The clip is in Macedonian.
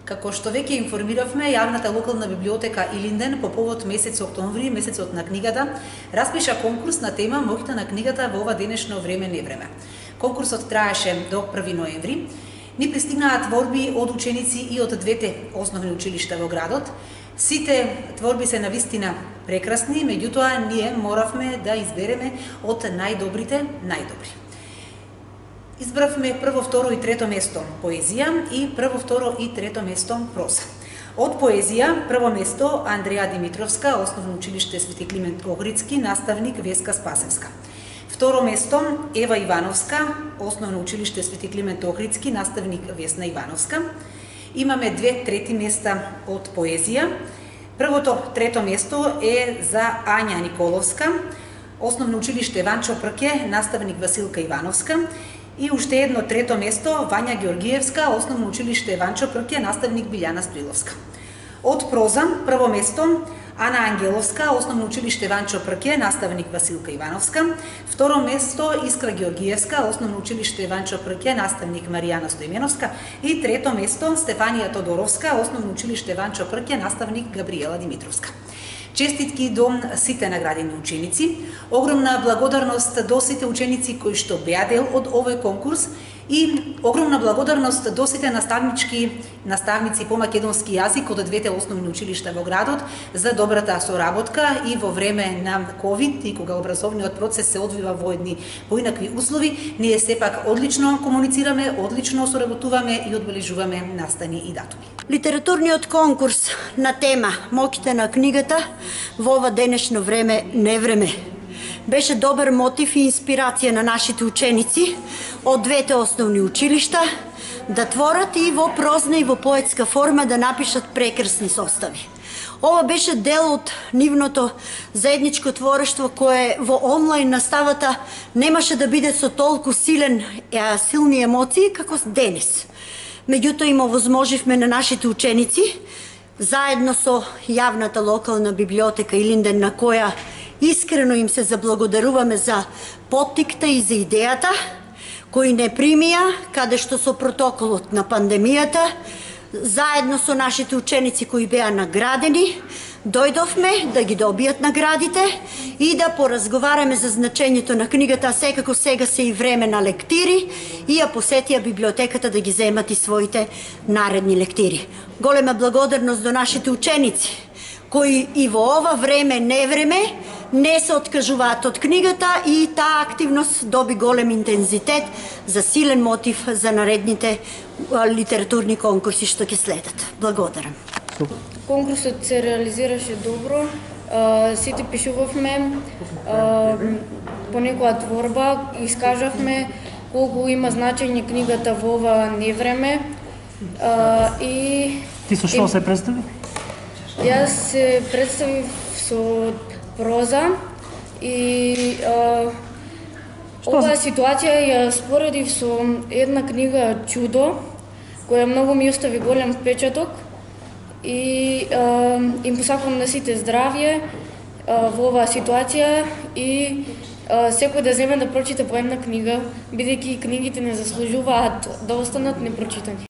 Како што веќе информиравме, јавната локална библиотека Илинден по повод месец октомври, месецот на книгата, распиша конкурс на тема Моќта на книгата во ова денешно време невреме. Конкурсот траеше до 1 ноември. Ни пристигнаа творби од ученици и од двете основни училишта во градот. Сите творби се навистина прекрасни, меѓутоа ние моравме да избереме од најдобрите најдобри. Избравме прво, второ и трето место поезија и прво, второ и трето место проза. Од поезија прво место Андреја Димитровска, Основно училиште Свети Климент Охридски, наставник Веска Спасевска. Второ место Ева Ивановска, Основно училиште Свети Климент Охридски, наставник Весна Ивановска. Имаме две трети места од поезија. Првото трето место е за Ања Николовска, Основно училиште Ванчо Прке, наставник Василка Ивановска. И уште едно трето место Вања Георгиевска, Основно училиште Ванчо Прке, наставник Билјана Сприловска. Од проза прво место Ана Ангеловска, Основно училиште Ванчо Прке, наставник Василка Ивановска. Второ место Искра Георгиевска, Основно училиште Ванчо Прке, наставник Маријана Стојменовска. И трето место Стефанија Тодоровска, Основно училиште Ванчо Прке, наставник Габриела Димитровска. Честитки до сите наградени ученици. Огромна благодарност до сите ученици кои што беа дел од овој конкурс и огромна благодарност до сите наставници по македонски јазик од двете основни училишта во градот за добрата соработка и во време на ковид и кога образовниот процес се одвива во едни поинакви услови, ние сепак одлично комуницираме, одлично соработуваме и одбележуваме настани и датуми. Литературниот конкурс на тема Моќта на книгата во ова денешно време невреме беше добар мотив и инспирација на нашите ученици од двете основни училишта да творат и во прозна и во поетска форма да напишат прекрасни состави. Ова беше дел од нивното заедничко творештво кое во онлайн наставата немаше да биде со толку силни емоции како денес. Меѓутоа им овозможивме на нашите ученици, заедно со јавната локална библиотека Илинден, на која искрено им се заблагодаруваме за поттикта и за идејата, кои не примија, каде што со протоколот на пандемијата, заедно со нашите ученици кои беа наградени, дојдовме да ги добијат наградите и да поразговараме за значењето на книгата, а секако сега се и време на лектири и ја посетија библиотеката да ги земат и своите наредни лектири. Голема благодарност до нашите ученици, кои и во ова време невреме не се откажуваат од книгата и таа активност доби голем интензитет за силен мотив за наредните литературни конкурси што ќе следат. Благодарам. Конкурсот се реализираше добро, сите пишувавме по некоја творба, искажавме колку има значење книгата во ова невреме. Ти со што се представи? Јас се представив со проза и оваа ситуација ја споредив со една книга Чудо, која многу ми остави голем впечаток и им посакувам на сите здравје во оваа ситуација и секој да земе да прочита по една книга, бидејќи книгите не заслужуваат да останат непрочитани.